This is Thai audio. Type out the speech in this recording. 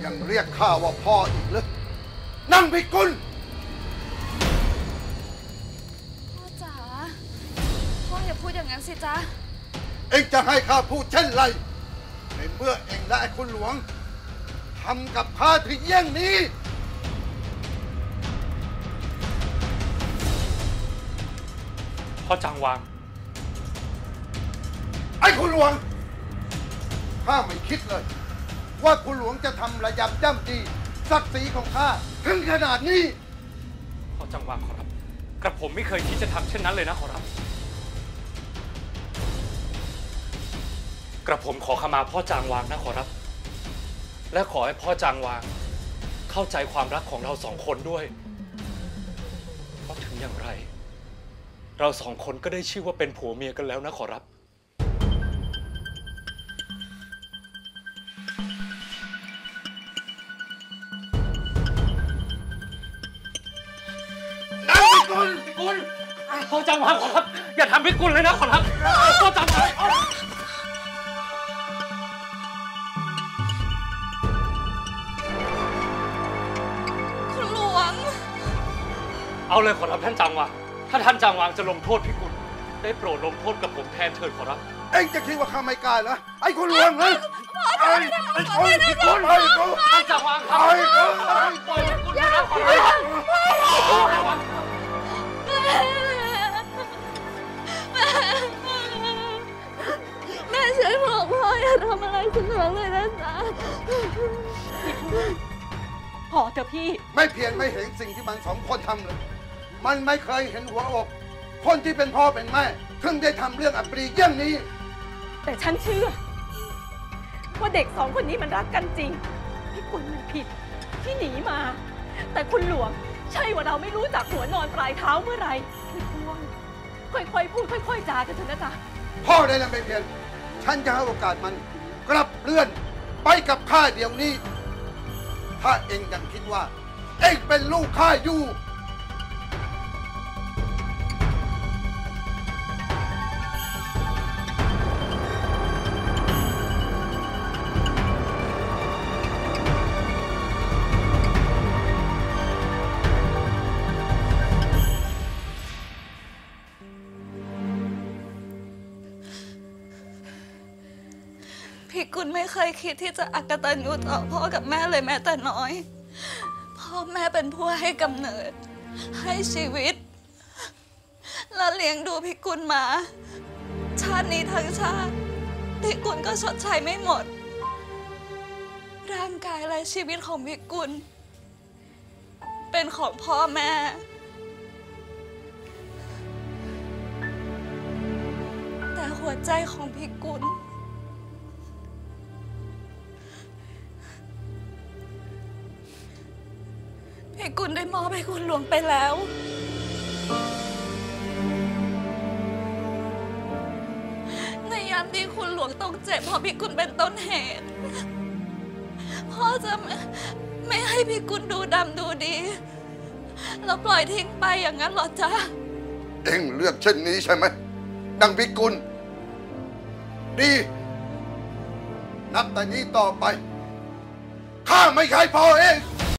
ยังเรียกข้าว่าพ่ออีกหรือนั่งพิกุลพ่อจ๋าพ่ออย่าพูดอย่างนั้นสิจ๊ะเอ็งจะให้ข้าพูดเช่นไรในเมื่อเอ็งและไอ้คุณหลวงทำกับข้าถึงเยี่ยงนี้พ่อจางวางไอ้คุณหลวงข้าไม่คิดเลยว่าคุณหลวงจะทำระยำย่ำดีศักดิ์ศรีของข้าถึงขนาดนี้พ่อจางวางขอรับกระผมไม่เคยคิดจะทำเช่นนั้นเลยนะขอรับกระผมขอขมาพ่อจางวางนะขอรับและขอให้พ่อจางวางเข้าใจความรักของเราสองคนด้วยเพราะถึงอย่างไรเราสองคนก็ได้ชื่อว่าเป็นผัวเมียกันแล้วนะขอรับพิกุลพ่อจางวางขอรับอย่าทำพิกุลเลยนะขอรับพ่อจางวางคุณหลวงเอาเลยขอรับท่านจางวางถ้าท่านจางวางจะลงโทษพิกุลได้โปรดลงโทษกับผมแทนเถิดขอรับเอ็งจะคิดว่าข้าไม่กล้าเหรอไอ้คุณหลวงเหรอไอ้พิกุลไอ้กูท่านจางวางครับไอ้กูปล่อยพิกุลนะขอรับแม่ช่วยบอกพ่ออย่าทำอะไรคุณหลวงเลยนะจ๊ะพอเถอะพี่ไม่เพียงไม่เห็นสิ่งที่มันสองคนทำเลยมันไม่เคยเห็นหัวอกคนที่เป็นพ่อเป็นแม่ถึงได้ทำเรื่องอัปรีเยี่ยงนี้แต่ฉันเชื่อว่าเด็กสองคนนี้มันรักกันจริงพี่กุลมันผิดที่หนีมาแต่คุณหลวงใช่ว่าเราไม่รู้จักหัวนอนปลายเท้าเมื่อไรพี่พวงค่อยๆพูดค่อยๆจากันเถอะนะจ๊ะพ่อได้แล้วไม่เพียงฉันจะให้โอกาสมันกลับเลื่อนไปกับข้าเดี๋ยวนี้ถ้าเองยังคิดว่าเองเป็นลูกข้าอยู่พี่กุลไม่เคยคิดที่จะอกตัญญูต่อพ่อกับแม่เลยแม้แต่น้อยพ่อแม่เป็นผู้ให้กำเนิดให้ชีวิตและเลี้ยงดูพี่กุลมาชาตินี้ทั้งชาติพี่กุลก็ชดใช้ไม่หมดร่างกายและชีวิตของพี่กุลเป็นของพ่อแม่แต่หัวใจของพี่กุลพี่กุลได้มอบให้คุณหลวงไปแล้วในยามที่คุณหลวงต้องเจ็บเพราะพี่กุลเป็นต้นเหตุพ่อจะไม่ให้พี่กุลดูดำดูดีแล้วปล่อยทิ้งไปอย่างนั้นหรอจ๊ะเอ็งเลือกเช่นนี้ใช่ไหมดังพิกุลดีนับแต่นี้ต่อไปข้าไม่ใช่พ่อเอง